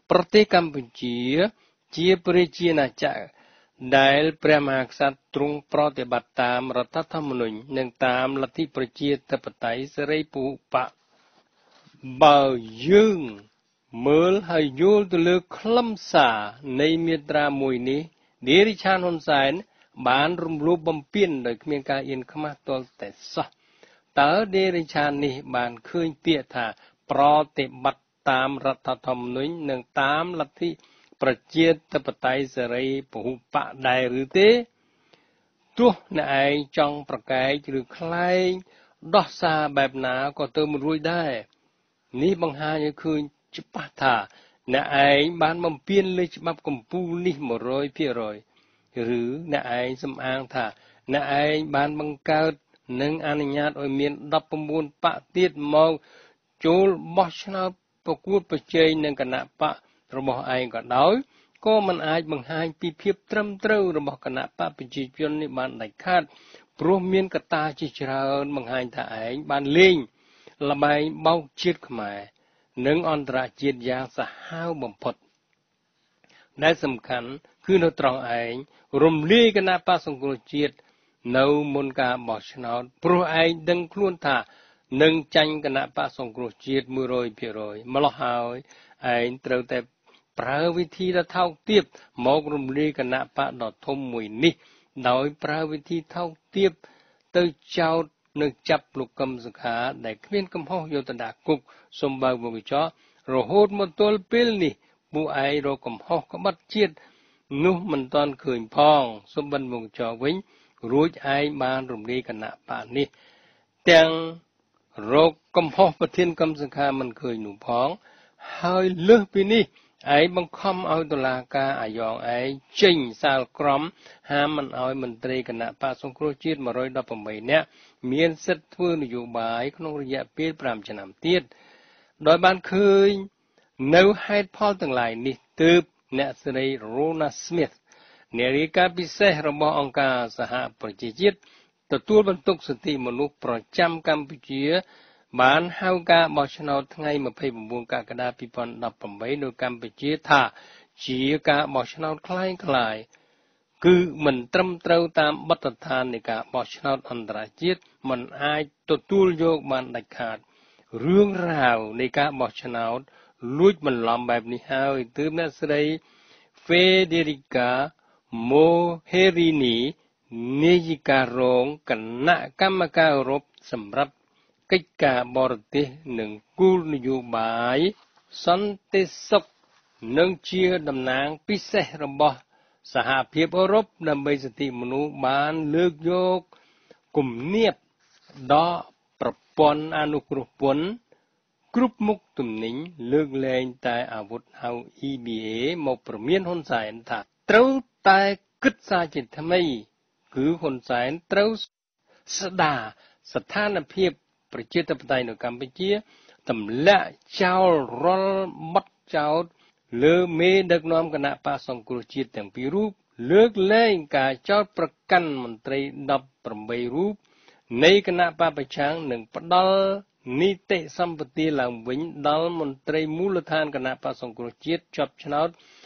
ប្រទេសកម្ពុជាជាប្រជាណាចក្រដែលព្រះមហាក្សត្រទ្រង់ប្រតិបត្តិតាមរដ្ឋធម្មនុញ្ញនិងតាមលទ្ធិប្រជាធិបតេយ្យសេរីពហុបកបើយើងមើលហើយយល់ទៅលើខ្លឹមសារនៃមាត្រាមួយនេះនាយរដ្ឋាភិបាលហ៊ុនសែនបានរំលោភបំពានដោយគ្មានការអៀនខ្មាសទាល់តែសោះតើនាយរដ្ឋាភិបាលនេះបានឃើញពាក្យថាប្រតិបត្តិតាមរដ្ឋធម្មនុញ្ញនិងតាមលទ្ធិប្រជាធិបតេយ្យសេរីពហុបកដែរឬទេទោះអ្នកឯងចង់ប្រកែកឬខ្លែងដោះសារបែបណាក៏ទៅមិនរួចដែរនេះបង្ហាញឲ្យឃើញច្បាស់ថាអ្នកឯងបានបំពានលើច្បាប់កម្ពុជានេះ 100% ឬអ្នកឯងសំអាងថាអ្នកឯងបានបង្កើតនិងអនុញ្ញាតឲ្យមាន19បកទៀតមកចូលបោះឆ្នោតប្រកួតប្រជែងនឹងគណៈបករបស់ឯងក៏ដោយក៏មិនអាចបង្ហាញពីភាពត្រឹមត្រូវរបស់គណៈបកប្រជាជននេះបានដាច់ខាតព្រោះមានកត្តាជាច្រើនបង្ហាញថាឯងបានលេងល្បែងបោកជាតិខ្មែរនិងអន្តរជាតិយ៉ាងសាហាវបំផុតដែលសំខាន់គឺនៅត្រង់ឯងរំលាយគណៈបកសង្គ្រោះជាតិនៅមុនការបោះឆ្នោតព្រោះឯងដឹងខ្លួនថានឹងចាញ់គណៈបកសង្គ្រោះជាតិ 100% ម្ល៉េះហើយឯងត្រូវតែប្រើវិធីដ៏ថោកទាបមករំលាយគណៈបកដ៏ធំមួយនេះដោយប្រើវិធីថោកទាបទៅចោទនៅចាប់លោកកឹមសុខាដែលគ្មានកំហុសយកទៅដាក់គុកសំបើកវងកញ្ចក់រហូតមកទល់ពេលនេះពួកឯងរកកំហុសក្បត់ជាតិនោះមិនទាន់ឃើញផងសំបិនវងកញ្ចក់វិញរួចឯងបានរំលាយគណៈបកនេះទាំងរកកំហុសប្រធានកឹមសុខាមិនឃើញនោះផងហើយលើសពីនេះឯងបង្ខំឲ្យតុលាការអាយ៉ងឯងចេញសាលក្រមហាមមិនឲ្យមន្ត្រីគណៈបកសង្គ្រោះជាតិ118នាក់មានសិទ្ធិធ្វើនយោបាយក្នុងរយៈពេល5ឆ្នាំទៀតដោយបានឃើញនៅហេតុផលទាំងឡាយនេះទើបអ្នកស្រី Rona Smith នាយិកាពិសេសរបស់អង្គការសហប្រជាជាតិទទួលបន្ទុកសិទ្ធិមនុស្សប្រចាំកម្ពុជាបានហៅការបោះឆ្នោតថ្ងៃ29កក្កដា2018នៅកម្ពុជាថាជាការបោះឆ្នោតคล้ายៗគឺមិនត្រឹមត្រូវតាមបទដ្ឋាននៃការបោះឆ្នោតអន្តរជាតិមិនអាចទទួលយកបានដាច់ខាតរឿងរ៉ាវនៃការបោះឆ្នោតលួចបន្លំបែបនេះហើយទើបអ្នកស្រី Federica Mogherini នាយិការងគណៈកម្មការអឺរ៉ុបសម្រាប់កិច្ចការបរទេសនិងគោលនយោបាយសន្តិសុខនិងជាតំណាងពិសេសរបស់សហភាពអឺរ៉ុបដើម្បីសិទ្ធិមនុស្សបានលើកយកគំនាបដល់ប្រព័ន្ធអនុគ្រោះពន្ធគ្រប់មុខទំនិញលើកលែងតែអាវុធហៅ EBA មកព្រមានហ៊ុនសែនថាត្រូវតែគិតសារជាថ្មីគឺហ៊ុនសែនត្រូវស្ដារស្ថានភាពប្រជាធិបតេយ្យនៅកម្ពុជាទម្លាក់ចោលរាល់បទចោទលើមេដឹកនាំគណៈបកសង្គ្រោះជាតិទាំងពីររូបលើកលែងការចោទប្រកាន់មន្ត្រី18រូបនៃគណៈបកប្រឆាំងនិងផ្ដាល់នីតិសម្បទាឡើងវិញដល់មន្ត្រីមូលដ្ឋានគណៈបកសង្គ្រោះជាតិជាប់ឆ្នោត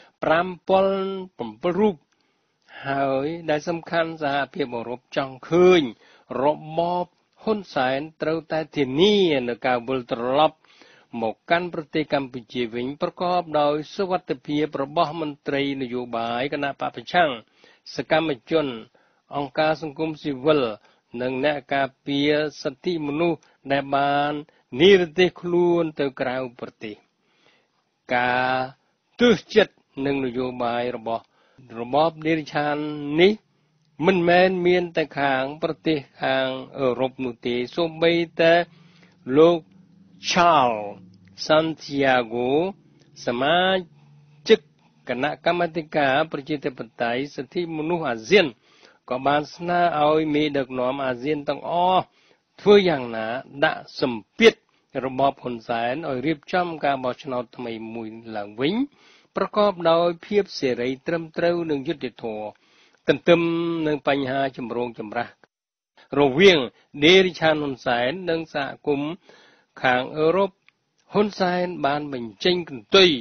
57រូបហើយដែលសំខាន់សហភាពអឺរ៉ុបចង់ឃើញរបបហ៊ុនសែនត្រូវតែធានានៅការវិលត្រឡប់មកកាន់ប្រទេសកម្ពុជាវិញប្រកបដោយសុវត្ថិភាពរបស់មន្ត្រីនយោបាយគណៈបកប្រឆាំងសកម្មជនអង្គការសង្គមស៊ីវិលនិងអ្នកការពារសិទ្ធិមនុស្សដែលបាននិរទេសខ្លួនទៅក្រៅប្រទេសការទើសចិត្តនិងនយោបាយរបស់របបនាយដ្ឋាននេះមិនមែនមានតែខាងប្រទេសខាងអឺរ៉ុបនោះទេសូម្បីតែលោក Charles Santiago សមាជិកគណៈកម្មាធិការប្រជាធិបតេយ្យសិទ្ធិមនុស្សអាស៊ានក៏បានស្នើឲ្យមេដឹកនាំអាស៊ានទាំងអស់ធ្វើយ៉ាងណាដាក់សម្ពាធរបបហ៊ុនសែនឲ្យរៀបចំការបោះឆ្នោតថ្មីមួយឡើងវិញប្រកបដោយភាពសេរីត្រឹមត្រូវនិងយុត្តិធម៌ទន្ទឹមនឹងបញ្ហាចម្រូងចម្រាសរវាងនាយរដ្ឋាភិបាលហ៊ុនសែននិងសហគមន៍ខាងអឺរ៉ុបហ៊ុនសែនបានបញ្ចេញកន្ទុយ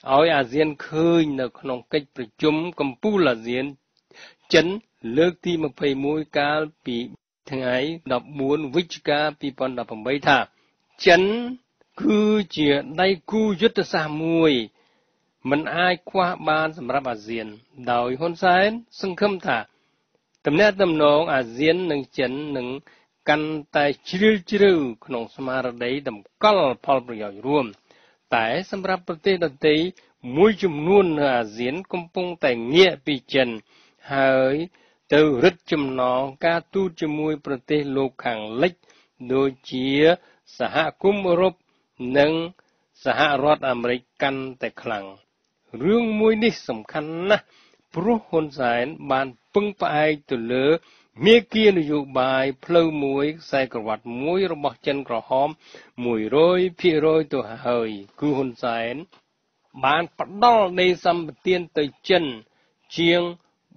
ឲ្យអាស៊ានឃើញនៅក្នុងកិច្ចប្រជុំកម្ពុជាអាស៊ានចិនលើកទី21កាលពីថ្ងៃ14វិច្ឆិកា2018ថាចិនគឺជាដៃគូយុទ្ធសាស្ត្រមួយមិនអាចខ្វះបានសម្រាប់អាស៊ានដោយហ៊ុនសែនសង្ឃឹមថាទំនាក់ទំនងអាស៊ាននិងចិននឹងកាន់តែជ្រាលជ្រៅក្នុងស្មារតីតម្កល់ផលប្រយោជន៍រួមតែសម្រាប់ប្រទេសដទៃមួយចំនួននៅអាស៊ានកំពុងតែងាកពីចិនហើយទៅរឹតចំណងការទូតជាមួយប្រទេសលោកខាងលិចដូចជាសហគមន៍អឺរ៉ុបនិងសហរដ្ឋអាមេរិកកាន់តែខ្លាំងរឿងមួយនេះសំខាន់ណាស់ព្រោះហ៊ុនសែនបានពឹងផ្អែកទៅលើមាគ៌ានយោបាយផ្លូវមួយខ្សែក្រវ៉ាត់មួយរបស់ចិនក្រហម 100% ទៅហើយគឺហ៊ុនសែនបានផ្ដល់ដីសម្បត្តិទៅចិនជាង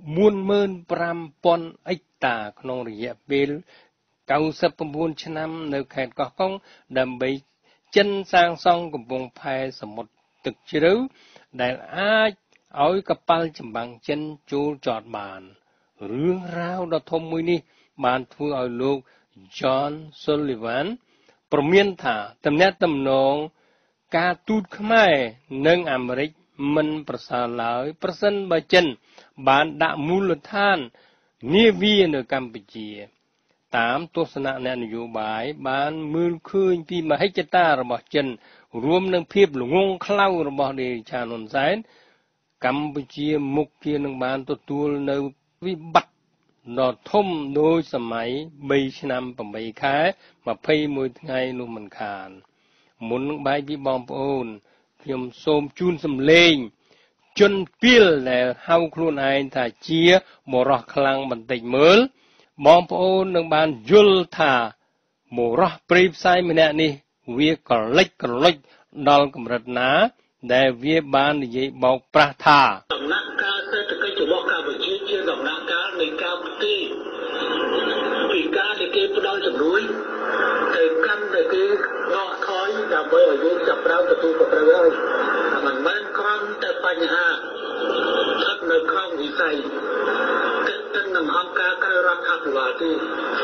45,000 អិកតាក្នុងរយៈពេល99ឆ្នាំនៅខេត្តកោះកុងដើម្បីចិនសាងសង់កំពង់ផែសមុទ្រទឹកជ្រៅដែលអាចឲ្យកប៉ាល់ចម្បាំងចិនចូលចតបានរឿងរ៉ាវដ៏ធំមួយនេះបានធ្វើឲ្យលោក John Sullivan ព្រមានថាទំនាក់ទំនងការទូតខ្មែរនិងអាមេរិកមិនប្រសើរឡើយប្រសិនបើចិនបានដាក់មូលដ្ឋាននាវានៅកម្ពុជាតាមទស្សនៈអ្នកនយោបាយបានមើលឃើញពីមហិច្ឆតារបស់ចិនរួមនឹងភាពល្ងង់ខ្លៅរបស់នាយឆានហ៊ុនសែនកម្ពុជាមុខជានឹងបានទទួលនៅវិបត្តិដ៏ធំដោយសម័យ3ឆ្នាំ8ខែ21ថ្ងៃនោះមិនខានមុននឹងបែកពីបងប្អូនខ្ញុំសូមជូនសម្លេងជនពីលដែលហៅខ្លួនឯងថាជាបរោះខ្លាំងបន្តិចមើលបងប្អូននឹងបានយល់ថាបរោះព្រៃផ្សៃម្នាក់នេះវាក្រលិចក្រលុចដល់កម្រិតណាដែលវាបាននិយាយបោកប្រាស់ថាដំណាក់កាលសេដ្ឋកិច្ចរបស់កម្ពុជាជាដំណាក់កាលនៃការផ្ទេរពីការដែលគេផ្ដល់ជំនួយទៅកាន់តែគេដកថយដើម្បីឲ្យយើងចាប់ផ្ដើមទទួលខុសត្រូវហើយមិនមែនគ្រាន់តែបញ្ហាស្ថិតនៅក្នុងវិស័យទាក់ទិននឹងអង្គការក្រៅរដ្ឋាភិបាលទេ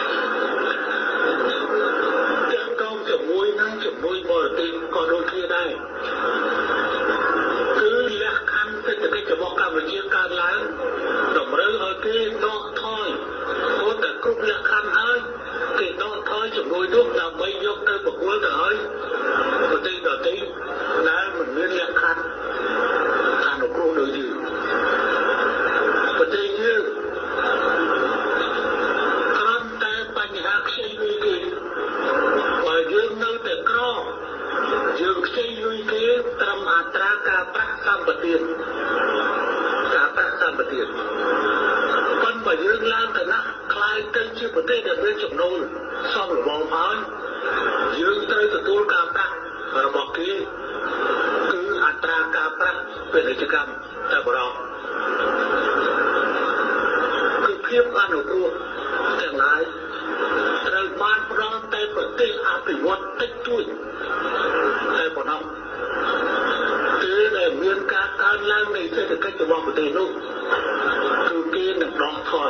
ទាំងកងជាមួយនឹងជាមួយបរទេសក៏ដូចគ្នាដែរគឺលក្ខខណ្ឌសេដ្ឋកិច្ចរបស់កម្ពុជាកើនឡើងតម្រូវឲ្យគេដកថយព្រោះតែគ្រប់លក្ខខណ្ឌហើយគេដកថយជាមួយនោះដើម្បីយកទៅប្រគល់ទៅឲ្យប្រទេសដទៃដែលមិនមានលក្ខខណ្ឌអនុគ្រោះដូចយើងប្រទេសយើងគ្រាន់តែបញ្ហាខ្ចីលុយគេបើយើងនៅតែក្រយើងខ្ចីលុយគេត្រឹមអត្រាការប្រាក់សម្បត្តិការប្រាក់សម្បត្តិប៉ុន្តែបើយើងឡើងឋានៈខ្លាយទៅជាប្រទេសដែលមានចំណូលសមរម្យហើយយើងត្រូវទទួលការប្រាក់របស់គេគឺអត្រាការប្រាក់ពាណិជ្ជកម្មតែម្ដងគឺភាពអនុគ្រោះទាំងឡាយត្រូវបានផ្ដល់តែប្រទេសអភិវឌ្ឍតិចតួចតែប៉ុណ្ណោះគឺដែលមានការកើនឡើងនៃសេដ្ឋកិច្ចរបស់ប្រទេសនោះគឺគេនឹងដកថយ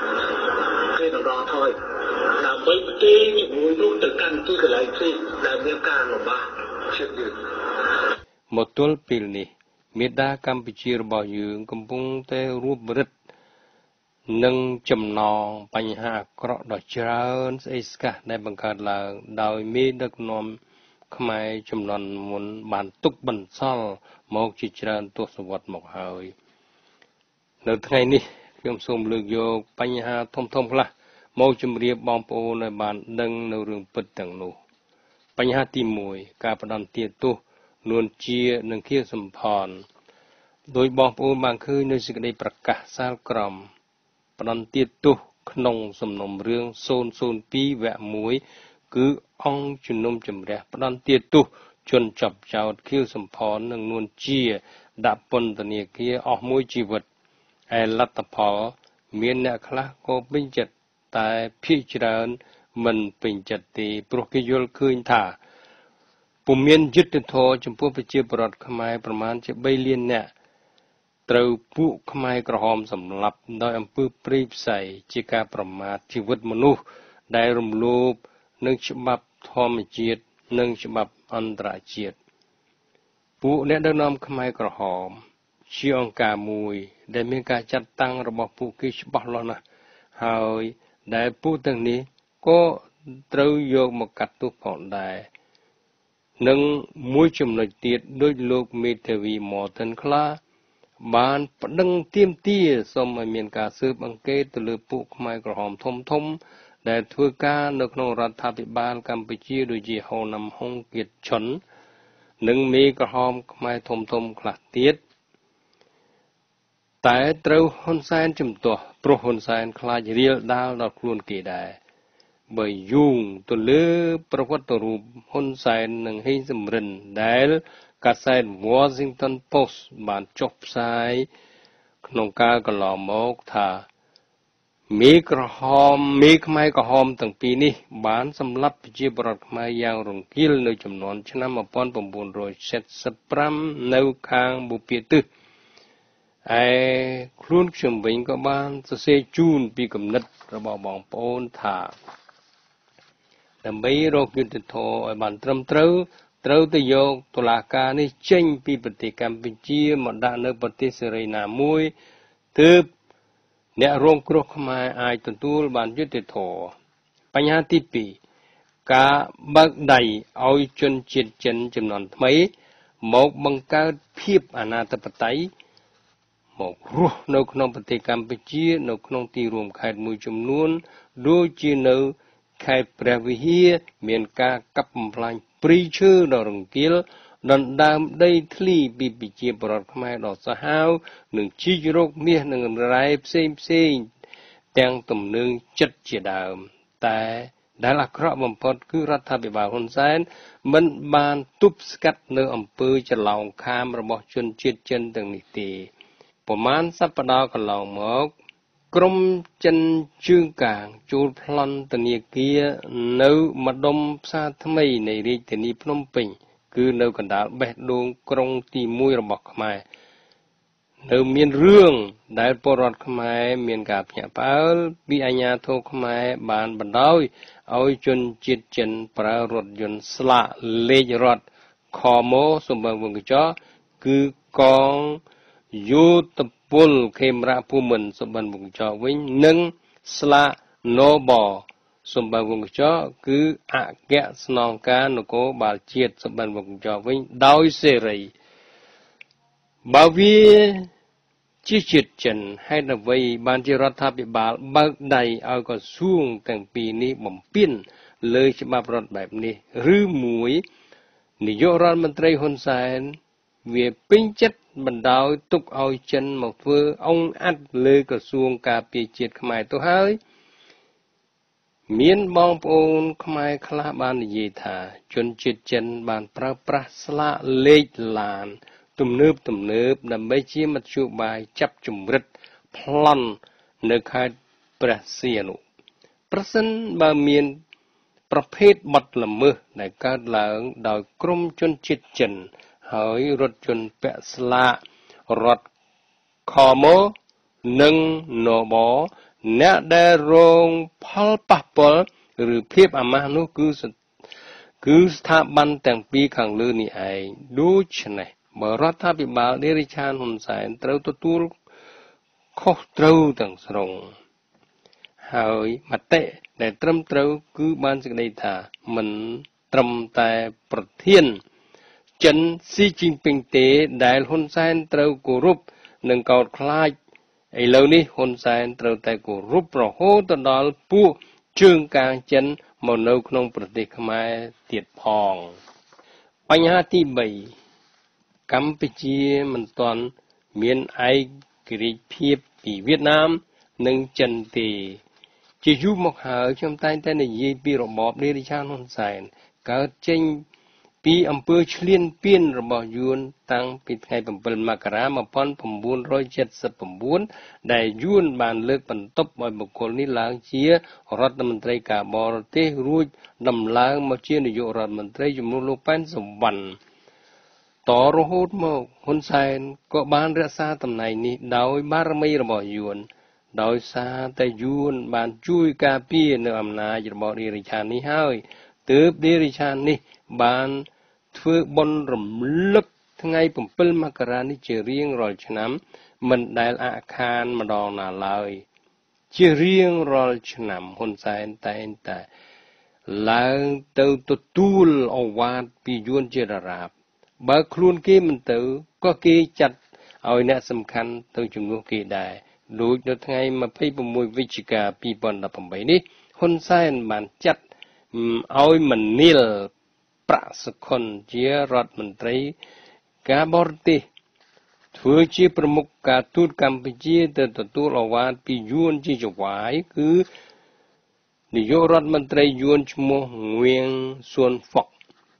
ដើម្បីប្រទេសជាមួយនោះទៅកាន់ទីកន្លែងផ្សេងដែលមានការលំបាកជាងយើងមកទល់ពេលនេះមេដាកម្ពុជារបស់យើងកំពុងតែរួបរឹតនឹងចំណងបញ្ហាអាក្រក់ដ៏ច្រើនស្អីស្កះដែលបង្កើតឡើងដោយមេដឹកនាំខ្មែរចំនួនមុនបានទុកបន្សល់មកជាច្រើនទសវត្សរ៍មកហើយនៅថ្ងៃនេះខ្ញុំសូមលើកយកបញ្ហាធំៗខ្លះមកជម្រាបបងប្អូនឲ្យបានដឹងនៅរឿងពិតទាំងនោះបញ្ហាទី1ការផ្ដន្ទាទោសនួនជានិងខៀវសំផនដោយបងប្អូនបានឃើញនៅសេចក្តីប្រកាសសាលក្រមផ្ដន្ទាទោសក្នុងសំណុំរឿង002វគ្គ1គឺអង្គជំនុំជម្រះផ្ដន្ទាទោសជនចាប់ចោតខៀវសំផននិងនួនជាដាក់ពន្ធនាគារអស់មួយជីវិតហើយលទ្ធផលមានអ្នកខ្លះក៏ពេញចិត្តតែភាគច្រើនមិនពេញចិត្តទេព្រោះគេយល់ឃើញថាពពុំមានយុត្តិធម៌ចំពោះប្រជាពលរដ្ឋខ្មែរប្រមាណជា3លាននាក់ត្រូវពួកខ្មែរក្រហមសម្លាប់ដោយអំពើព្រៃផ្សៃជាការប្រមាថជីវិតមនុស្សដែលរំលោភនឹងច្បាប់ធម្មជាតិនិងច្បាប់អន្តរជាតិពួកអ្នកដឹកនាំខ្មែរក្រហមជាអង្គការមួយដែលមានការចាត់តាំងរបស់ពួកគេច្បាស់លាស់ណាស់ហើយដែលពួកទាំងនេះក៏ត្រូវយកមកកាត់ទោសផងដែរនិងមួយចំណុចទៀតដោយលោកមេធាវី Morton ខ្លះបានប្តឹងទាមទារសូមឲ្យមានការស៊ើបអង្កេតទៅលើពួកខ្មែរក្រហមធំដែលធ្វើការនៅក្នុងរដ្ឋាភិបាលកម្ពុជាដូចជាហ៊ុនណាំហុងគៀតឈុននិងមេក្រហមខ្មែរធំខ្លះទៀតតែត្រូវហ៊ុនសែនជំទាស់ព្រោះហ៊ុនសែនខ្លាចរៀលដាលដល់ខ្លួនគេដែរបើយូងទៅលើប្រវត្តិរូបហ៊ុនសែននិងហ៊េងសំរិនដែលកាសែត Washington Post បានចុះផ្សាយក្នុងកាលកន្លងមកថាមេខ្មែរក្រហមទាំងពីរនេះបានសម្លាប់ប្រជាពលរដ្ឋខ្មែរយ៉ាងរង្គាលនៅចំនួនឆ្នាំ1975នៅខាងបុព្វាទិសឯខ្លួនខ្ញុំវិញក៏បានសរសេរជូនពីគំនិតរបស់បងប្អូនថាដើម្បីរកយុត្តិធម៌ឲ្យបានត្រឹមត្រូវទៅយកតុលាការនេះចេញពីប្រទេសកម្ពុជាមកដាក់នៅប្រទេសសេរីណាមួយទើបអ្នករងគ្រោះខ្មែរអាចទទួលបានយុត្តិធម៌បញ្ហាទី2ការបើកដៃឲ្យជនជាតិចិនចំនួនថ្មីមកបង្កើតភាពអនាធិបតេយ្យមករស់នៅក្នុងប្រទេសកម្ពុជានៅក្នុងទីរួមខេត្តមួយចំនួនដូចជានៅខេត្តព្រះវិហារមានការកាប់បំផ្លាញព្រៃឈើដ៏រង្គាលដណ្ដើមដីធ្លីពីប្រជាពលរដ្ឋខ្មែរដ៏សាហាវនិងជីករកមាសនិងរ៉ែផ្សេងទាំងទំនើងចិត្តជាដើមតែដែលអាក្រក់បំផុតគឺរដ្ឋាភិបាលហ៊ុនសែនមិនបានទប់ស្កាត់នៅអំពើច្រឡោមខាមរបស់ជនជាតិចិនទាំងនេះទេប្រមាណសប្តាហ៍កន្លងមកក្រុមចិនជើងកាងចូលប្លន់ធនាគារនៅម្ដុំផ្សារថ្មីនៃរាជធានីភ្នំពេញគឺនៅកណ្ដាលបេះដូងក្រុងទី1របស់ខ្មែរនៅមានរឿងដែលពលរដ្ឋខ្មែរមានការភ្ញាក់ផ្អើលពីអាជ្ញាធរខ្មែរបានបណ្ដោយឲ្យជនជាតិចិនប្រើរថយន្តស្លាកលេខរដ្ឋខមសម្បូរវង្កចគឺកងយោធពលខេមរៈភូមិន្ទសម្បូរវង្កចវិញនិងស្លាកណបសម្បូរវង្កចគឺអគ្គស្នងការនគរបាលជាតិសម្បូរវង្កចវិញដោយសេរីបើវាជាជាតិចិនហេតុអ្វីបានជារដ្ឋាភិបាលបើកដៃឲ្យក្រសួងទាំងពីរនេះបំពានលើច្បាប់រដ្ឋបែបនេះឬមួយនាយករដ្ឋមន្ត្រីហ៊ុនសែនវាពេញចិត្តបណ្ដោយទុកឲ្យចិនមកធ្វើអង្គអាត់លើក្រសួងការពារជាតិខ្មែរទៅហើយមានបងប្អូនខ្មែរខ្លះបាននិយាយថាជនជាតិចិនបានប្រើប្រាស់ស្លាកលេខឡានទំនើបដើម្បីជាមធ្យោបាយចាប់ជំរិតប្លន់នៅខេត្តព្រះសីហនុប្រសិនបើមានប្រភេទបទល្មើសដែលកើតឡើងដោយក្រុមជនជាតិចិនហើយរថយន្តពាក់ស្លាករដ្ឋខមនិងណបអ្នកដែលរងផលប៉ះពាល់ឬភាពអាម៉ាស់នោះគឺស្ថាប័នទាំងពីរខាងលើនេះឯងដូច្នេះបើរដ្ឋាភិបាលឌីរិឆានហ៊ុនសែនត្រូវទទួលខុសត្រូវទាំងស្រុងហើយមតិដែលត្រឹមត្រូវគឺបានសេចក្តីថាមិនត្រឹមតែប្រធានចិនស៊ីជីនពីងទេដែលហ៊ុនសែនត្រូវគោរពនិងកោតខ្លាចឥឡូវនេះហ៊ុនសែនត្រូវតែគោរពរហូតទៅដល់ពួកជើងកាងចិនមកនៅក្នុងប្រទេសខ្មែរទៀតផងបញ្ហាទី3កម្ពុជាមិនទាន់មានឯករាជ្យភាពពីវៀតណាមនិងចិនទេជាយូរមកហើយខ្ញុំតែងតែនិយាយពីរបបឌីរិឆានហ៊ុនសែនកើតចេញពីអំពើឈ្លានពានរបស់យួនតាំងពីថ្ងៃ7មករា1979ដែលយួនបានលើកបន្ទប់ឲ្យបុគ្គលនេះឡើងជារដ្ឋមន្ត្រីការបរទេសរួចដំឡើងមកជានាយករដ្ឋមន្ត្រីជំនួសលោកប៉ែនសុវណ្ណតរហូតមកហ៊ុនសែនក៏បានរក្សាតំណែងនេះដោយបារមីរបស់យួនដោយសារតែយួនបានជួយការពារនៅអំណាចរបស់ឌីរិឆាននេះហើយទើបឌីរិឆាននេះបានធ្វើបុណ្យរំលឹកថ្ងៃ7មករានេះជារៀងរាល់ឆ្នាំមិនដែលអាក់ខានម្ដងណាឡើយជារៀងរាល់ឆ្នាំហ៊ុនសែនតែងតែឡើងទៅទទួលអវាទពីយួនជាដរាបបើខ្លួនគេមិនទៅក៏គេចាត់ឲ្យអ្នកសំខាន់ទៅជំនួសគេដែរដូចនៅថ្ងៃ26វិច្ឆិកា2018នេះហ៊ុនសែនបានចាត់ឲ្យមនីលប្រាក់សុខុនជារដ្ឋមន្ត្រីការបរទេសធ្វើជាប្រមុខការទូតកម្ពុជាទៅទទួលអវាទពីយួនជាចង្វាយគឺនាយករដ្ឋមន្ត្រីយួនឈ្មោះងៀងសួនហ្វុក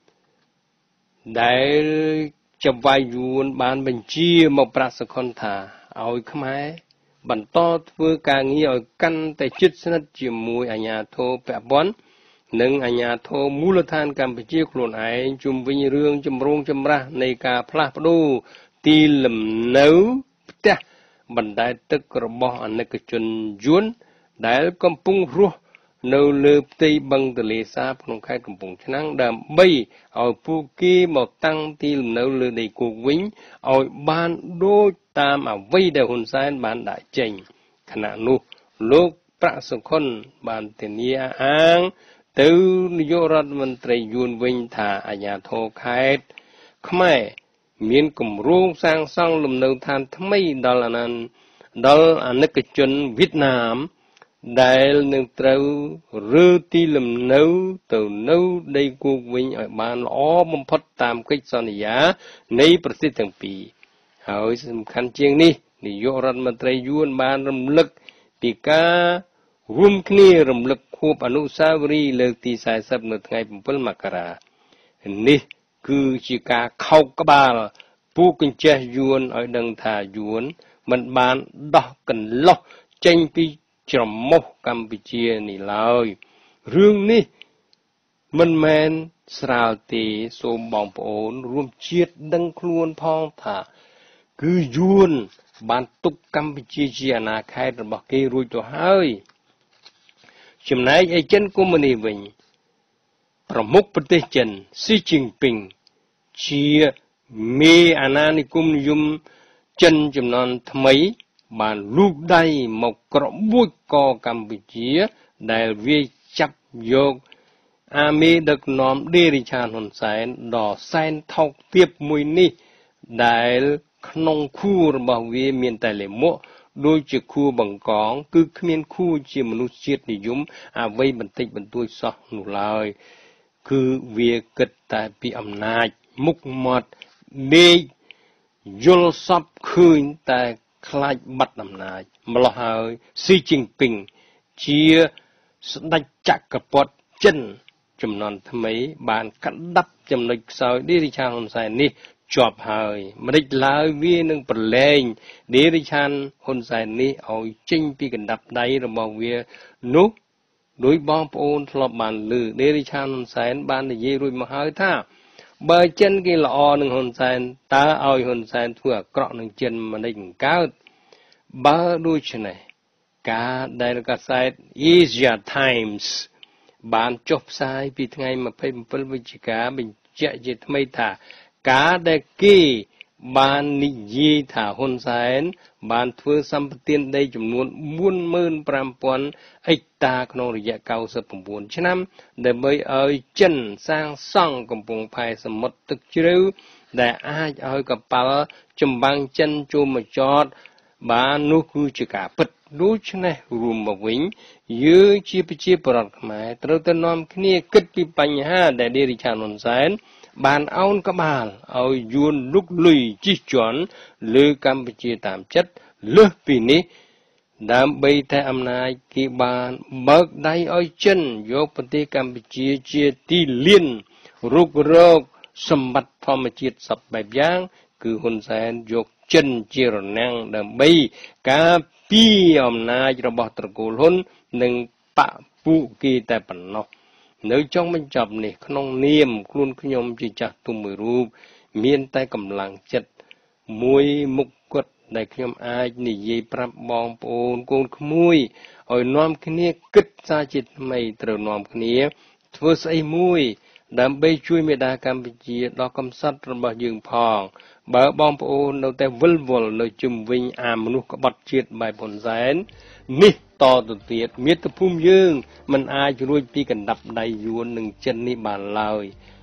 ដែលចង្វាយយួនបានបញ្ជាមកប្រាក់សុខុនថាឲ្យខ្មែរបន្តធ្វើការងារឲ្យកាន់តែជិតស្និទ្ធជាមួយអាជ្ញាធរពាក់ព័ន្ធនិងអាជ្ញាធរមូលដ្ឋានកម្ពុជាខ្លួនឯងជុំវិញរឿងចម្រូងចម្រាសនៃការផ្លាស់ប្ដូរទីលំនៅផ្ទះបណ្ដែតទឹករបស់អនិកជនយួនដែលកំពុងរស់នៅលើផ្ទៃបឹងទន្លេសាបក្នុងខេត្តកំពង់ឆ្នាំងដើម្បីឲ្យពួកគេមកតាំងទីលំនៅលើដីគោកវិញឲ្យបានដូចតាមអ្វីដែលហ៊ុនសែនបានដាក់ចេញខណៈនោះលោកប្រាក់សុខុនបានធានាអាងទៅនាយករដ្ឋមន្ត្រីយួនវិញថាអាជ្ញាធរខេត្តខ្មែរមានគម្រោងសាងសង់លំនៅឋានថ្មីដល់អានិកជនវៀតណាមដែលនឹងត្រូវរើទីលំនៅទៅនៅដីគោកវិញឲ្យបានល្អបំផុតតាមកិច្ចសន្យានៃប្រទេសទាំងពីរហើយសំខាន់ជាងនេះនាយករដ្ឋមន្ត្រីយួនបានរំលឹកពីការរួមគ្នារំលឹកខួបអនុស្សាវរីយ៍លើកទី40នៅថ្ងៃ7មករានេះគឺជាការខោកក្បាលពួកកញ្ចេះយួនឲ្យដឹងថាយួនមិនបានដោះកន្លោះចេញពីច្រមុះកម្ពុជានេះឡើយរឿងនេះមិនមែនស្រាលទេសូមបងប្អូនរួមជាតិដឹងខ្លួនផងថាគឺយួនបានទុកកម្ពុជាជាអាណាខេត្តរបស់គេរួចទៅហើយចំណែកឯចិនកុម្មុយនីសវិញប្រមុខប្រទេសចិនស៊ីជីនពីងជាមេអាណានិគមនិយមចិនចំនួនថ្មីបានលូកដៃមកក្របួចកកម្ពុជាដែលវាចាប់យកអាមេដឹកនាំឌីរិឆានហ៊ុនសែនដ៏សែនថោកទាបមួយនេះដែលក្នុងខួររបស់វាមានតែលាមកដូចជាខួរបង្កងគឺគ្មានខួរជាមនុស្សជាតិនិយមអ្វីបន្តិចបន្តួចសោះនោះឡើយគឺវាគិតតែពីអំណាចមុខមាត់ដេកយល់សពឃើញតែខ្លាចបាត់អំណាចម្ល៉េះហើយស៊ីជីនពីងជាស្ដេចចក្រពត្តិចិនចំនួនថ្មីបានកាត់ដាប់ចំណុចខ្សោយឌីរិឆានហ៊ុនសែននេះជាប់ហើយមិនដេចឡើយវានឹងប្រឡែងឌីរិឆានហ៊ុនសែននេះឲ្យចេញពីកណ្ដាប់ដៃរបស់វានោះដោយបងប្អូនធ្លាប់បានឮឌីរិឆានហ៊ុនសែនបាននិយាយរួចមកហើយថាបើចិនគេល្អនឹងហ៊ុនសែនតើឲ្យហ៊ុនសែនធ្វើអាក្រក់នឹងចិនមិនដេចកើតបើដូច្នេះការដែលកាសែត Asia Times បានចុះផ្សាយពីថ្ងៃ27វិច្ឆិកាបញ្ជាក់ជាថ្មីថាការដែលគេបាននិយាយថាហ៊ុនសែនបានធ្វើសម្បទានដីចំនួន 45,000 ហិកតាក្នុងរយៈ99ឆ្នាំដើម្បីឲ្យចិនសាងសង់កំពង់ផែសមុទ្រទឹកជ្រៅដែលអាចឲ្យកប៉ាល់ចម្បាំងចិនចូលមកចតបាននោះគឺជាការពិតដូច្នេះរួមមកវិញយើងជាប្រជាពលរដ្ឋខ្មែរត្រូវតែនាំគ្នាគិតពីបញ្ហាដែលឌីរិឆានហ៊ុនសែនបានអោនក្បាលឲ្យយួនលុកលុយជិះជាន់លើកម្ពុជាតាមចិត្តលើសពីនេះដើម្បីតែអំណាចគេបានបើកដៃឲ្យចិនយកប្រទេសកម្ពុជាជាទីលានរុករកសម្បត្តិធម្មជាតិសពបែបយ៉ាងគឺហ៊ុនសែនយកចិនជារនាំងដើម្បីការពារអំណាចរបស់ត្រកូលហ៊ុននិងបពុគេតែប៉ុណ្ណោះនៅចុងបញ្ចប់នេះក្នុងនាមខ្លួនខ្ញុំជាចាស់ទុំមួយរូបមានតែកម្លាំងចិត្តមួយមុខគត់ដែលខ្ញុំអាចនិយាយប្រាប់បងប្អូនកូនក្មួយឲ្យនាំគ្នាគិតសារជាថ្មីត្រូវនាំគ្នាធ្វើស្អីមួយដើម្បីជួយមេដាកម្ពុជាដល់កំសត់របស់យើងផងបើបងប្អូននៅតែវិលវល់នៅជុំវិញអាមនុស្សក្បត់ជាតិបែបហ៊ុនសែននេះតទៅទៀតមាតុភូមិយើងមិនអាចរួចពីកណ្ដាប់ដៃយួននឹងចិននេះបានឡើយ